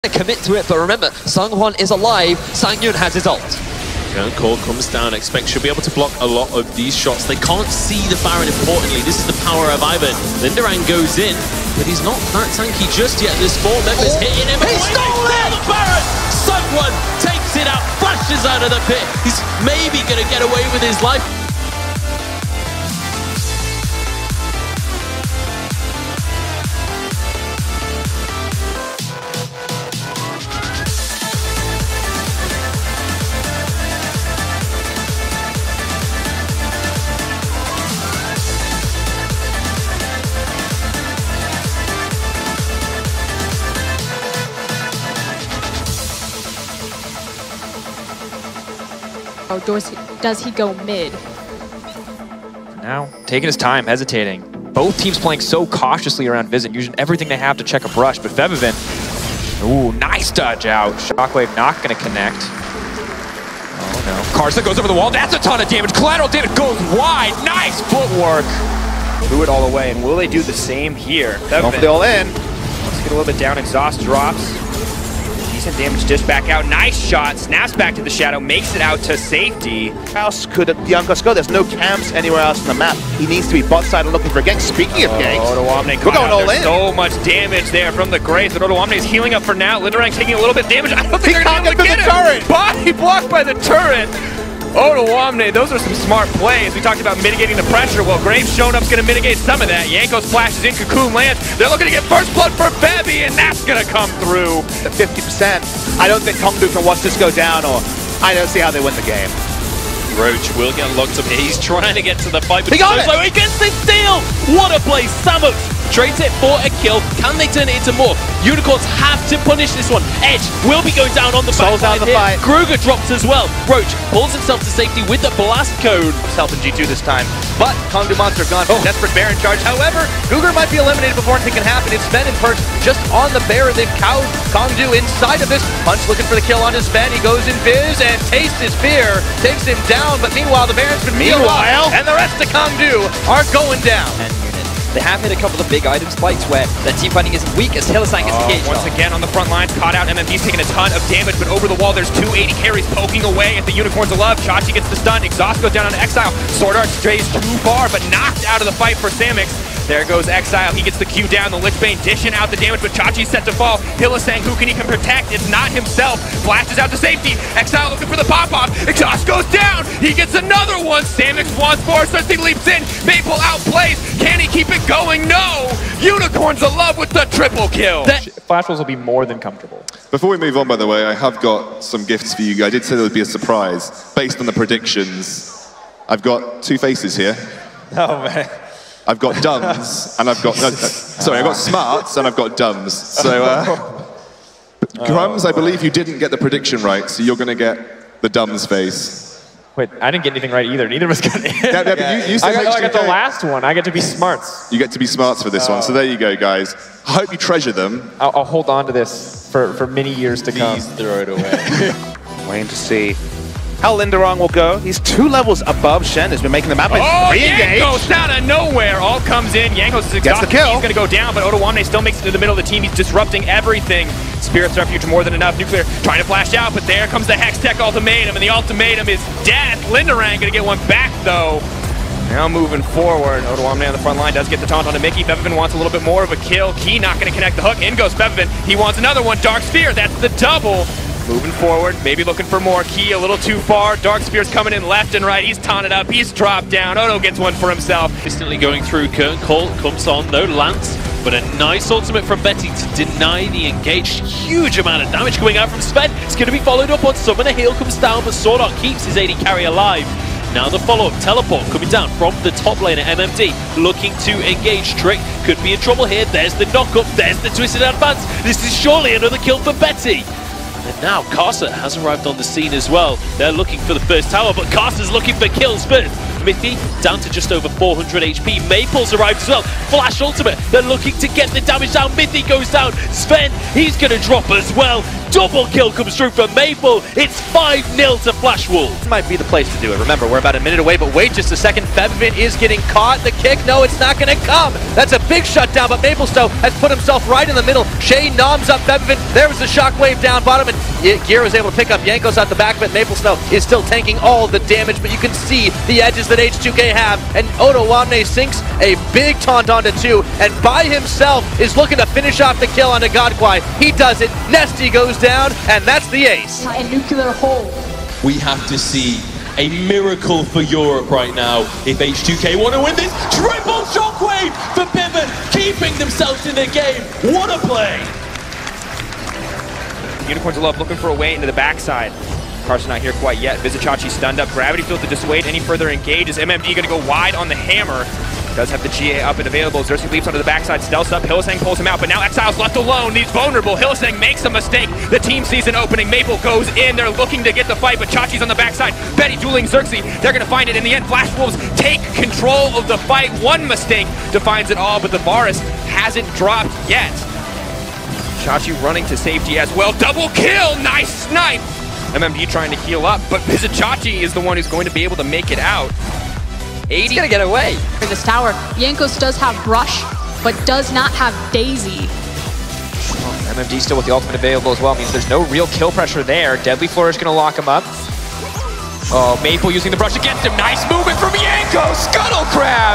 commit to it, but remember, Seonghwan is alive, Sangyun has his ult. Call comes down, expect should be able to block a lot of these shots. They can't see the Baron importantly. This is the power of Ivern. Linderang goes in, but he's not that tanky just yet. There's 4 members hitting him. He stole it! The Baron! Someone takes it out, flashes out of the pit. He's maybe going to get away with his life. Or does he go mid? Now, taking his time, hesitating. Both teams playing so cautiously around Visit, using everything they have to check a brush, but Febiven, ooh, nice dodge out. Shockwave not going to connect. Oh no. Karsa goes over the wall, that's a ton of damage. Collateral damage goes wide, nice footwork. Blew it all away, and will they do the same here? Going for the all-in. Let's get a little bit down, exhaust drops. Decent damage dish back out, nice shot, snaps back to the shadow, makes it out to safety. Where else could Jankos go? There's no camps anywhere else on the map. He needs to be bot side and looking for ganks. Speaking of ganks, Odoamne we're going all in. So much damage there from the Graves, but Odoamne is healing up for now. Linderang taking a little bit of damage. I don't think they're going to be able to get him. Body blocked by the turret. Odoamne, those are some smart plays. We talked about mitigating the pressure. Well, Graves showing up is going to mitigate some of that. Jankos flashes in, Cocoon lands. They're looking to get first blood for Febby, and that's going to come through. At 50%. I don't think Hongdu can watch this go down, or I don't see how they win the game. Roach will get locked up here. He's trying to get to the fight, but he got it! He gets the steal! What a play! Samus trades it for a kill. Can they turn it into more? Unicorns have to punish this one. Edge will be going down on the Soul's out of the fight. Kruger drops as well. Roach pulls himself to safety with the blast cone. It's helping G2 this time. But Kongdu Monster gone for desperate Baron charge. However, Cougar might be eliminated before anything can happen. It's Sven and Perch just on the Baron. They've cowed Kongdu inside of this. Punch looking for the kill on his Sven. He goes in Viz and tastes his fear. Takes him down, but meanwhile the Baron's been mealed off, and the rest of Kongdu are going down. They have hit a couple of big item spikes where their team fighting isn't weak as Hylissang gets engaged. Once again on the front lines, caught out. MMD's taking a ton of damage, but over the wall there's 280 carries poking away at the Unicorns of Love. Chachi gets the stun. Exhaust goes down on Exile. Sword Art strays too far, but knocked out of the fight for Samix. There goes Exile. He gets the Q down. The Lichbane dishing out the damage, but Chachi's set to fall. Hylissang, who can he can protect? It's not himself. Flashes out to safety. Exile looking for the pop-off. Exhaust goes down. He gets another one. Samix wants more. Cersei leaps in. Maple outplays. Can he keep it going? No. Unicorns of Love with the triple kill. Flash Wolves will be more than comfortable. Before we move on, by the way, I have got some gifts for you. I did say there would be a surprise based on the predictions. I've got 2 faces here. Oh man. I've got dumbs, and I've got... sorry, I've got smarts, and I've got dumbs. So, Grums, I believe you didn't get the prediction right, so you're going to get the dumbs face. Wait, I didn't get anything right either. Neither of us got it. You said I got the last one. I get to be smarts. You get to be smarts for this one, so there you go, guys. I hope you treasure them. I'll hold on to this for many years to come. Please throw it away. Waiting to see how Linderang will go. He's 2 levels above Shen. Has been making the map. Jankos out of nowhere. All comes in. Jankos is exhausted. Gets the kill. He's going to go down, but Odoamne still makes it to the middle of the team. He's disrupting everything. Spirit's Refuge more than enough. Nuclear trying to flash out, but there comes the Hextech ultimatum, and the ultimatum is death. Linderang going to get one back, though. Now moving forward, Odoamne on the front line does get the taunt onto Mickey. Febiven wants a little bit more of a kill. Key not going to connect the hook. In goes Febiven. He wants another one. Dark Spear, that's the double. Moving forward, maybe looking for more. Key a little too far. Dark Spear's coming in left and right. He's taunted up. He's dropped down. Odo gets one for himself. Instantly going through. Curtain Call comes on. No lance, but a nice ultimate from Betty to deny the engaged. Huge amount of damage coming out from Sven. It's going to be followed up on Summoner. Heal comes down, but Sword Art keeps his AD carry alive. Now the follow-up teleport coming down from the top lane at MMD, looking to engage Trick. Could be in trouble here. There's the knock-up. There's the twisted advance. This is surely another kill for Betty. And now Karsa has arrived on the scene as well. They're looking for the first tower, but Karsa's looking for kills first. Mithy down to just over 400 HP. Maple's arrived as well. Flash ultimate. They're looking to get the damage down. Mithy goes down. Sven, he's going to drop as well. double kill comes through for Maple. It's 5-0 to Flash Wolves. This might be the place to do it. Remember, we're about a minute away, but wait just a second. Febiven is getting caught. The kick, no, it's not going to come. That's a big shutdown, but Maplesnow has put himself right in the middle. Shay noms up Febiven. There was the shockwave down bottom, and Gear was able to pick up Jankos out the back of it. Maplesnow is still tanking all the damage, but you can see the edges that H2K have, and Ottowamne sinks a big taunt onto 2, and by himself is looking to finish off the kill onto Godquai. He does it. Nesty goes down, and that's the ace. A nuclear hole. We have to see a miracle for Europe right now if H2K want to win this. Triple shockwave for Pivot, keeping themselves in the game. What a play! Unicorns of Love looking for a way into the backside. Carson not here quite yet. Vizicsacsi stunned up. Gravity Field to dissuade any further engage. Is MMD going to go wide on the hammer? Does have the GA up and available. Xerxes leaps onto the backside, stealths up. Hylissang pulls him out, but now Exile's left alone. He's vulnerable. Hylissang makes a mistake. The team sees an opening. Maple goes in. They're looking to get the fight, but Chachi's on the backside. Betty dueling Xerxes. They're going to find it in the end. Flash Wolves take control of the fight. One mistake defines it all, but the Varus hasn't dropped yet. Chachi running to safety as well. Double kill. Nice snipe. MMD trying to heal up, but Vizicsacsi is the one who's going to be able to make it out. 80. He's gonna get away. For this tower, Jankos does have Brush, but does not have Daisy. MMD still with the ultimate available as well, means there's no real kill pressure there. Deadly Flourish gonna lock him up. Oh, Maple using the brush against him. Nice movement from Jankos. Scuttle Crab.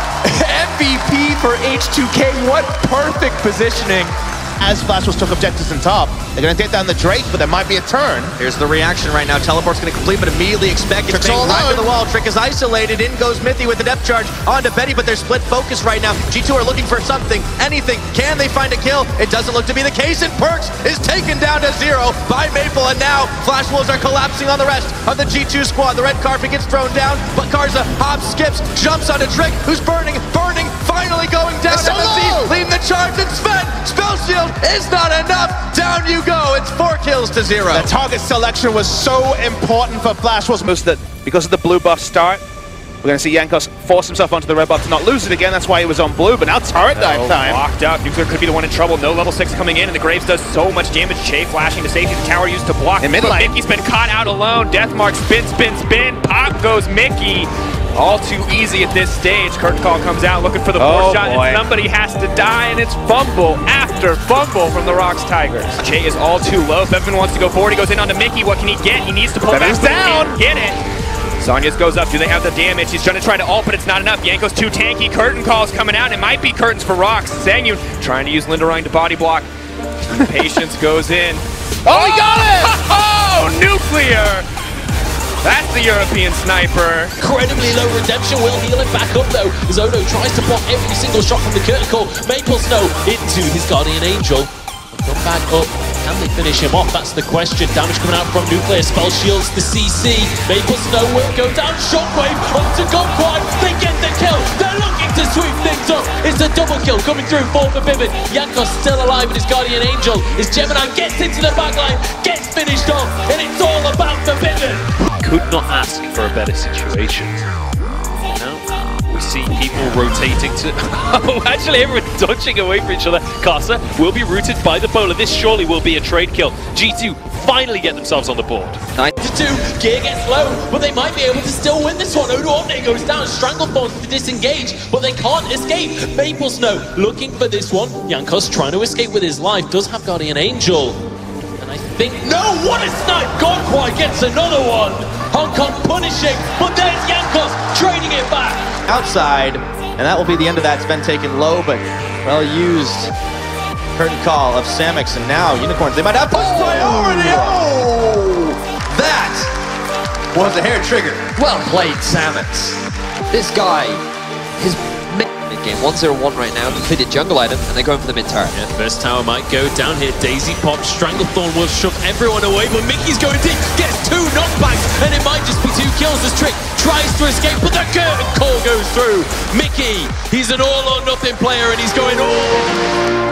MVP for H2K. What perfect positioning. As Flash Wolves took objectives in top, they're going to take down the Drake, but there might be a turn. Here's the reaction right now. Teleport's going to complete, but immediately expect it. Trick's right to the wall. Trick is isolated. In goes Mithy with the depth charge onto Betty, but they're split focus right now. G2 are looking for something, anything. Can they find a kill? It doesn't look to be the case, and Perkz is taken down to 0 by Maple, and now Flash Wolves are collapsing on the rest of the G2 squad. The red carpet gets thrown down, but Karza hops, skips, jumps onto Trick, who's burning, finally going down. MMD leading the charge, and Sven, Spell Shield is not enough. Down you go. It's 4 kills to 0. The target selection was so important for Flash Wolves. That because of the blue buff start, we're going to see Jankos force himself onto the red buff to not lose it again. That's why he was on blue, but now turret dive time. Locked up. Nuclear could be the one in trouble. No level 6 coming in, and the Graves does so much damage. Che flashing to safety. The tower used to block. In mid lane. Mickey's been caught out alone. Deathmark spin. Pop goes Mickey. All too easy at this stage. Curtain Call comes out looking for the fourth shot, and somebody has to die, and it's fumble after fumble from the Rocks Tigers. Che is all too low. Febiven wants to go forward. He goes in onto Mickey. What can he get? He needs to pull back. Down. Get it. Zhonya's goes up. Do they have the damage? He's trying to ult, but it's not enough. Jankos too tanky. Curtain Call's coming out. It might be curtains for Rocks. Sangyun trying to use Lindarine to body block. Patience goes in. Oh, he got it! Oh, Nuclear! That's the European sniper. Incredibly low redemption will heal it back up though. Zono tries to block every single shot from the curtain call. Maplesnow into his Guardian Angel. Come back up. Can they finish him off? That's the question. Damage coming out from Nuclear. Spell shields the CC. Maplesnow will go down. Shockwave onto Godquai. They get the kill. They're looking to sweep things up. It's a double kill coming through for Febiven. Jankos still alive with his Guardian Angel. His Gemini gets into the backline, gets finished off, and it's all about Febiven. Could not ask for a better situation. We see people rotating to... Oh, actually everyone dodging away from each other. Karsa will be rooted by the bowler. This surely will be a trade kill. G2 finally get themselves on the board. 9-2, Gear gets low, but they might be able to still win this one. Ottowamne goes down, Stranglethorn to disengage, but they can't escape. Maplesnow looking for this one. Jankos trying to escape with his life, does have Guardian Angel. And I think, no, what a snipe! Godquai gets another one! Hong Kong punishing, but there's Jankos trading it back! Outside, and that will be the end of that. It's been taken low, but well used. Curtain Call of Samix, and now Unicorns, they might have push priority! Oh! That was a hair trigger. Well played, Samix. This guy, his mid-game 1-0-1 right now, completed jungle item, and they're going for the mid-tower. Yeah, first tower might go down here. Daisy pops, Stranglethorn will shove everyone away, but Mickey's going deep, gets 2 knockbacks, and it might just be 2 kills as Trick tries to escape, but the curtain call goes through. Mickey, he's an all-or-nothing player, and he's going all...